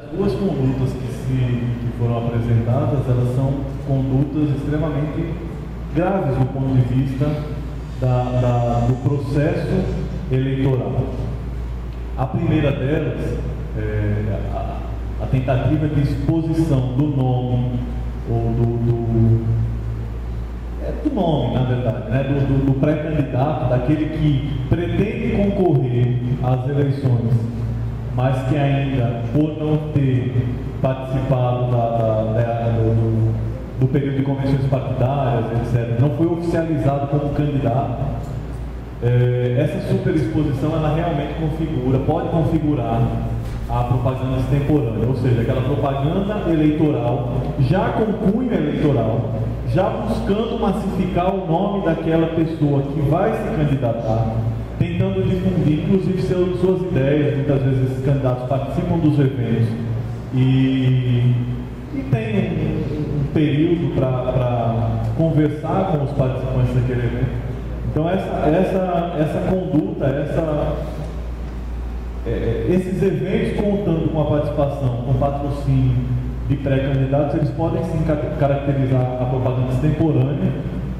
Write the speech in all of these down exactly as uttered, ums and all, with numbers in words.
duas condutas que, se, que foram apresentadas, elas são condutas extremamente graves do ponto de vista da, da, do processo eleitoral. A primeira delas, é, a, a tentativa de exposição do nome, ou do, do, é, do nome, na verdade, né, do, do, do pré-candidato, daquele que pretende concorrer às eleições, mas que ainda, por não ter participado da, da, da, do, do período de convenções partidárias, etcétera, não foi oficializado como candidato. É, essa superexposição, ela realmente configura, pode configurar a propaganda extemporânea, ou seja, aquela propaganda eleitoral, já com cunho eleitoral, já buscando massificar o nome daquela pessoa que vai se candidatar, tentando difundir, inclusive, seus, suas ideias. Muitas vezes esses candidatos participam dos eventos e, e tem um, um período para conversar com os participantes daquele evento. Então essa, essa, essa conduta, essa, é, esses eventos contando com a participação, com patrocínio de pré-candidatos, eles podem sim caracterizar a propaganda extemporânea,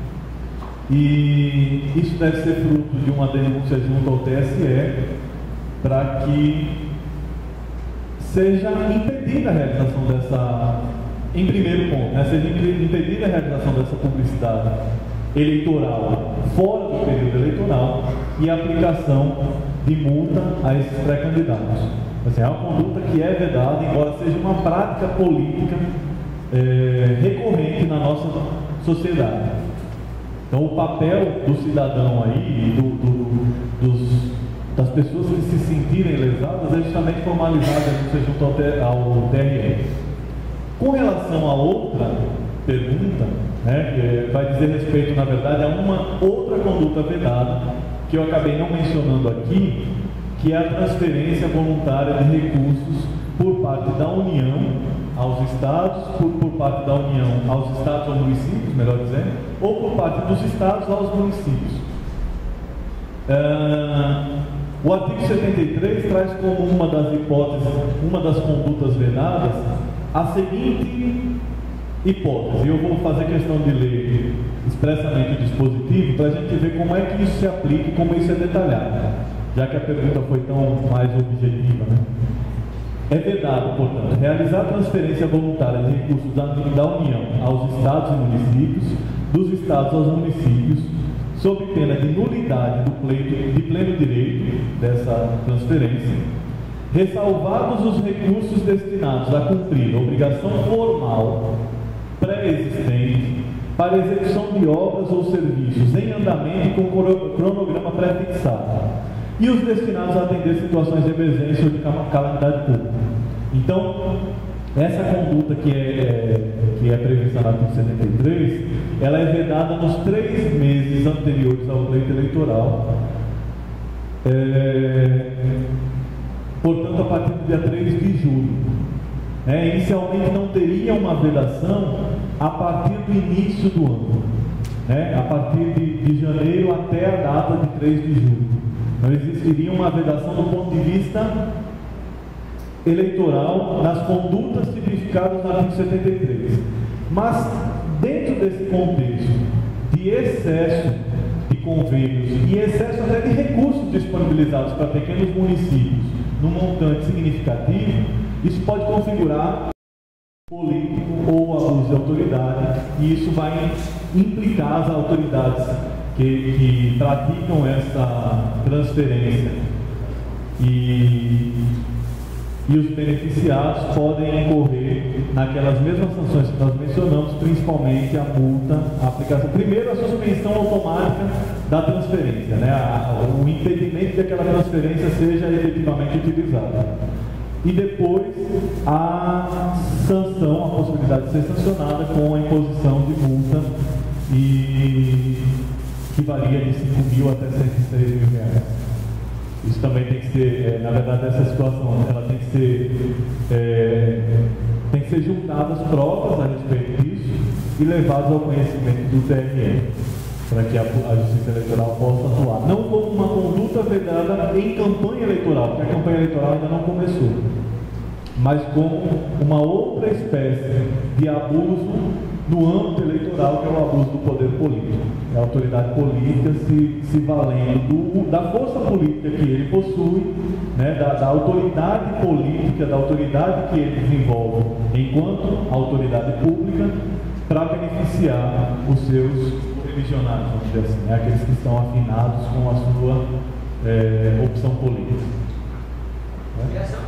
e isso deve ser fruto de uma denúncia junto ao T S E para que seja impedida a realização dessa, em primeiro ponto, né, seja impedida a realização dessa publicidade eleitoral fora do período eleitoral e a aplicação de multa a esses pré-candidatos. Assim, é uma conduta que é vedada, embora seja uma prática política é, recorrente na nossa sociedade. Então, o papel do cidadão aí, do, do, dos, das pessoas que se sentirem lesadas, é justamente formalizar a denúncia junto ao, ao T R E. Com relação a outra pergunta, né, que vai dizer respeito, na verdade, a uma outra conduta vedada, que eu acabei não mencionando aqui, que é a transferência voluntária de recursos por parte da União aos estados, por, por parte da União aos estados ou municípios, melhor dizendo, ou por parte dos estados aos municípios. Uh, o artigo setenta e três traz como uma das hipóteses, uma das condutas vedadas, a seguinte hipótese. Eu vou fazer questão de ler expressamente o dispositivo para a gente ver como é que isso se aplica e como isso é detalhado, já que a pergunta foi tão mais objetiva, né? É vedado, portanto, realizar transferência voluntária de recursos da, da União aos estados e municípios, dos estados aos municípios, sob pena de nulidade do pleito, de pleno direito dessa transferência, ressalvados os recursos destinados a cumprir a obrigação formal pré-existente para execução de obras ou serviços em andamento com cronograma pré-fixado, e os destinados a atender situações de emergência ou de calamidade pública. Então, essa conduta que é, é, que é prevista no artigo setenta e três, ela é vedada nos três meses anteriores ao pleito eleitoral, é, portanto, a partir do dia três de julho. É, inicialmente não teria uma vedação a partir do início do ano, né, a partir de, de janeiro até a data de três de julho. Não existiria uma vedação do ponto de vista eleitoral nas condutas tipificadas no artigo setenta e três. Mas, dentro desse contexto de excesso de convênios e excesso até de recursos disponibilizados para pequenos municípios num montante significativo, isso pode configurar político ou abuso de autoridade, e isso vai implicar as autoridades que, que praticam essa transferência e, e os beneficiados podem incorrer naquelas mesmas sanções que nós mencionamos, principalmente a multa, a aplicação, primeiro a suspensão automática da transferência, né, a, o impedimento de que aquela transferência seja efetivamente utilizada. E depois a sanção, a possibilidade de ser sancionada com a imposição de multa, e que varia de cinco mil até cento e seis mil reais. Isso também tem que ser, é, na verdade, essa situação, ela tem que ser, é, tem que ser juntadas provas a respeito disso e levadas ao conhecimento do T R E, para que a, a Justiça Eleitoral possa atuar. Não como uma conduta vedada em campanha eleitoral, porque a campanha eleitoral ainda não começou. mas como uma outra espécie de abuso no âmbito eleitoral, que é o abuso do poder político. A autoridade política se, se valendo do, da força política que ele possui, né, da, da autoridade política, da autoridade que ele desenvolve enquanto autoridade pública, para beneficiar os seus revisionados, vamos dizer assim, né, aqueles que estão afinados com a sua é, opção política. E essa